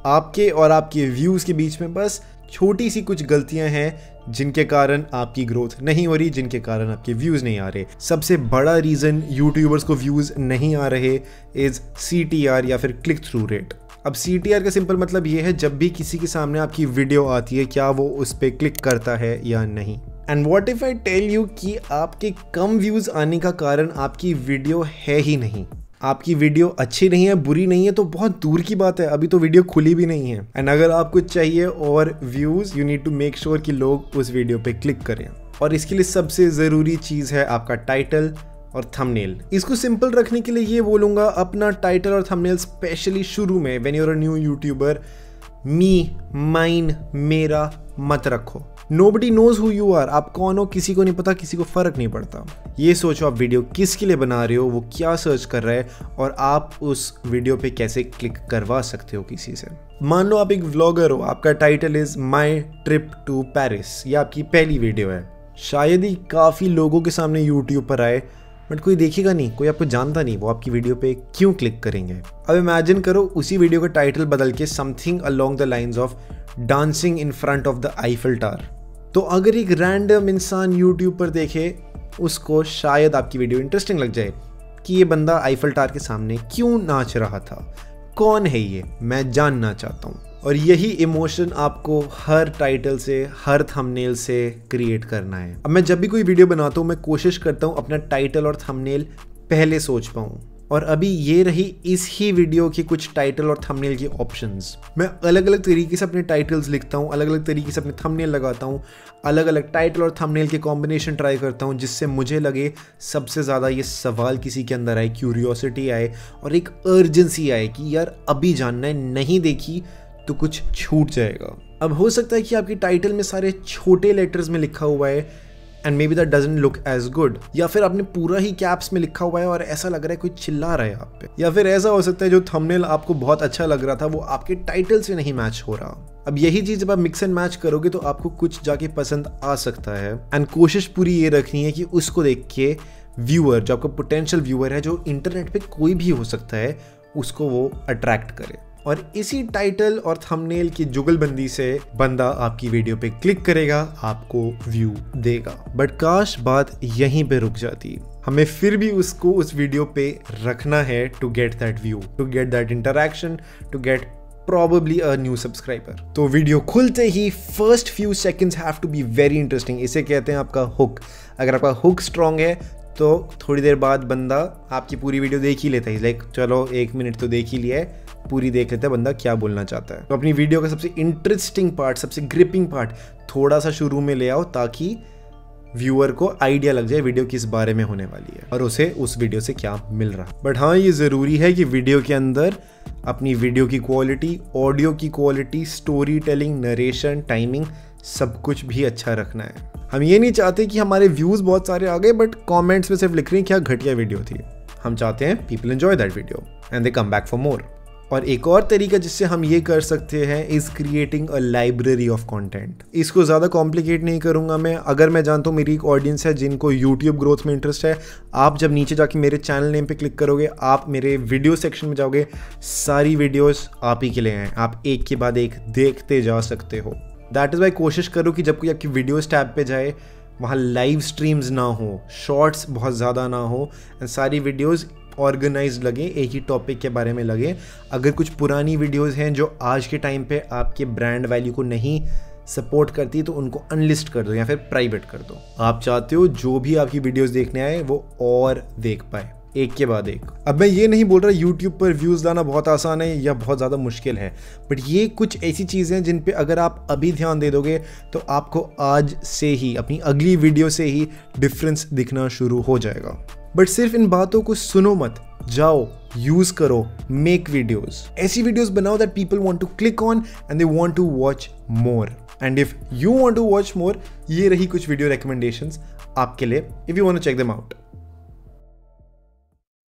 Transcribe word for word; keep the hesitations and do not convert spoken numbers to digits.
आपके और आपके व्यूज़ के बीच में बस छोटी सी कुछ गलतियां हैं जिनके कारण आपकी ग्रोथ नहीं हो रही, जिनके कारण आपके व्यूज़ नहीं आ रहे। सबसे बड़ा रीज़न यूट्यूबर्स को व्यूज़ नहीं आ रहे इज़ सी टी आर या फिर क्लिक थ्रू रेट। अब सी टी आर का सिंपल मतलब ये है जब भी किसी के सामने आपकी वीडियो आती है क्या वो उस पर क्लिक करता है या नहीं। And what if I tell you कि आपके कम व्यूज़ आने का कारण आपकी वीडियो है ही नहीं। आपकी वीडियो अच्छी नहीं है, बुरी नहीं है तो बहुत दूर की बात है, अभी तो वीडियो खुली भी नहीं है। एंड अगर आपको चाहिए और views, you need to make sure कि लोग उस वीडियो पे क्लिक करें। और इसके लिए सबसे ज़रूरी चीज़ है आपका टाइटल और थंबनेल। इसको सिंपल रखने के लिए ये बोलूँगा, अपना टाइटल और थंबनेल स्पेशली शुरू में when you are a new youtuber, me, mine, मेरा मत रखो। Nobody knows who you are. आप कौन हो किसी को नहीं पता, किसी को फर्क नहीं पड़ता। ये सोचो आप वीडियो किसके लिए बना रहे हो, वो क्या सर्च कर रहा है और आप उस वीडियो पे कैसे क्लिक करवा सकते हो किसी से। मान लो आप एक व्लॉगर हो, आपका title is my trip to Paris, ये आपकी पहली वीडियो है। शायद ही काफ़ी लोगों के सामने यूट्यूब पर आए, बट कोई देखेगा नहीं, कोई आपको जानता नहीं, वो आपकी वीडियो पे क्यों क्लिक करेंगे। अब इमेजिन करो उसी वीडियो का टाइटल बदल के something along the lines of dancing in front of the Eiffel tower. तो अगर एक रैंडम इंसान यूट्यूब पर देखे, उसको शायद आपकी वीडियो इंटरेस्टिंग लग जाए कि ये बंदा आईफिल टावर के सामने क्यों नाच रहा था, कौन है ये, मैं जानना चाहता हूँ। और यही इमोशन आपको हर टाइटल से, हर थंबनेल से क्रिएट करना है। अब मैं जब भी कोई वीडियो बनाता हूँ मैं कोशिश करता हूँ अपना टाइटल और थंबनेल पहले सोच पाऊँ। और अभी ये रही इस ही वीडियो की कुछ टाइटल और थंबनेल की ऑप्शंस। मैं अलग अलग तरीके से अपने टाइटल्स लिखता हूँ, अलग अलग तरीके से अपने थंबनेल लगाता हूँ, अलग अलग टाइटल और थंबनेल के कॉम्बिनेशन ट्राई करता हूँ जिससे मुझे लगे सबसे ज़्यादा ये सवाल किसी के अंदर आए, क्यूरियोसिटी आए और एक अर्जेंसी आए कि यार अभी जानना है, नहीं देखी तो कुछ छूट जाएगा। अब हो सकता है कि आपकी टाइटल में सारे छोटे लेटर्स में लिखा हुआ है and maybe that doesn't look as good, या फिर आपने पूरा ही कैप्स में लिखा हुआ है और ऐसा लग रहा है कोई चिल्ला रहा है आप पे, या फिर ऐसा हो सकता है जो थंबनेल आपको बहुत अच्छा लग रहा था वो आपके टाइटल से नहीं मैच हो रहा। अब यही चीज जब आप मिक्स एंड मैच करोगे तो आपको कुछ जाके पसंद आ सकता है। एंड कोशिश पूरी ये रखनी है कि उसको देख के व्यूअर, जो आपका पोटेंशियल व्यूअर है, जो इंटरनेट पे कोई भी हो सकता है, उसको वो अट्रैक्ट करे। और इसी टाइटल और थंबनेल की जुगलबंदी से बंदा आपकी वीडियो पे क्लिक करेगा, आपको व्यू देगा। बट काश बात यहीं पे रुक जाती, हमें फिर भी उसको उस वीडियो पे रखना है to get that view, to get that interaction, to get probably a new subscriber। तो वीडियो खुलते ही first few seconds have to be very interesting. इसे कहते हैं आपका हुक। अगर आपका हुक स्ट्रॉन्ग है तो थोड़ी देर बाद बंदा आपकी पूरी वीडियो देख ही लेता है, लाइक चलो एक मिनट तो देख ही लिया है, पूरी देख लेता है बंदा क्या बोलना चाहता है। तो अपनी वीडियो का सबसे इंटरेस्टिंग पार्ट, सबसे ग्रिपिंग पार्ट थोड़ा सा शुरू में ले आओ ताकि व्यूअर को आइडिया लग जाए वीडियो किस बारे में होने वाली है और उसे उस वीडियो से क्या मिल रहा है। बट हाँ, ये ज़रूरी है कि वीडियो के अंदर अपनी वीडियो की क्वालिटी, ऑडियो की quality, story telling, narration, timing, सब कुछ भी अच्छा रखना है। हम ये नहीं चाहते कि हमारे व्यूज़ बहुत सारे आ गए बट कमेंट्स में सिर्फ लिख रहे हैं क्या घटिया वीडियो थी। हम चाहते हैं people enjoy that video and they come back for more. और एक और तरीका जिससे हम ये कर सकते हैं is creating a library of content. इसको ज़्यादा कॉम्प्लिकेट नहीं करूँगा मैं। अगर मैं जानता हूँ मेरी एक ऑडियंस है जिनको यूट्यूब ग्रोथ में इंटरेस्ट है, आप जब नीचे जाके मेरे चैनल नेम पे क्लिक करोगे, आप मेरे वीडियो सेक्शन में जाओगे, सारी वीडियोस आप ही के लिए हैं, आप एक के बाद एक देखते जा सकते हो। दैट इज़ वाई कोशिश करो कि जब कोई आपकी वीडियोस टैब पे जाए वहाँ लाइव स्ट्रीम्स ना हो, शॉर्ट्स बहुत ज़्यादा ना हो एंड सारी वीडियोज़ ऑर्गेनाइज लगे, एक ही टॉपिक के बारे में लगे। अगर कुछ पुरानी वीडियोस हैं जो आज के टाइम पे आपके ब्रांड वैल्यू को नहीं सपोर्ट करती तो उनको अनलिस्ट कर दो या फिर प्राइवेट कर दो। आप चाहते हो जो भी आपकी वीडियोस देखने आए वो और देख पाए एक के बाद एक। अब मैं ये नहीं बोल रहा यूट्यूब पर व्यूज़ लाना बहुत आसान है या बहुत ज़्यादा मुश्किल है, बट ये कुछ ऐसी चीज़ें हैं जिन पे अगर आप अभी ध्यान दे दोगे तो आपको आज से ही, अपनी अगली वीडियो से ही डिफरेंस दिखना शुरू हो जाएगा। बट सिर्फ इन बातों को सुनो मत, जाओ यूज करो, मेक वीडियोस। ऐसी वीडियोस बनाओ that people want to click on and they want to watch more. And if you want to watch more, ये रही कुछ वीडियो रिकमेंडेशंस आपके लिए, if you want to check them out.